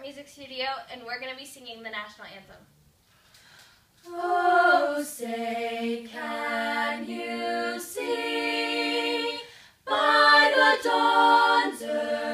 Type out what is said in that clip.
music studio, and we're going to be singing the National Anthem. Oh, say, can you see by the dawn's early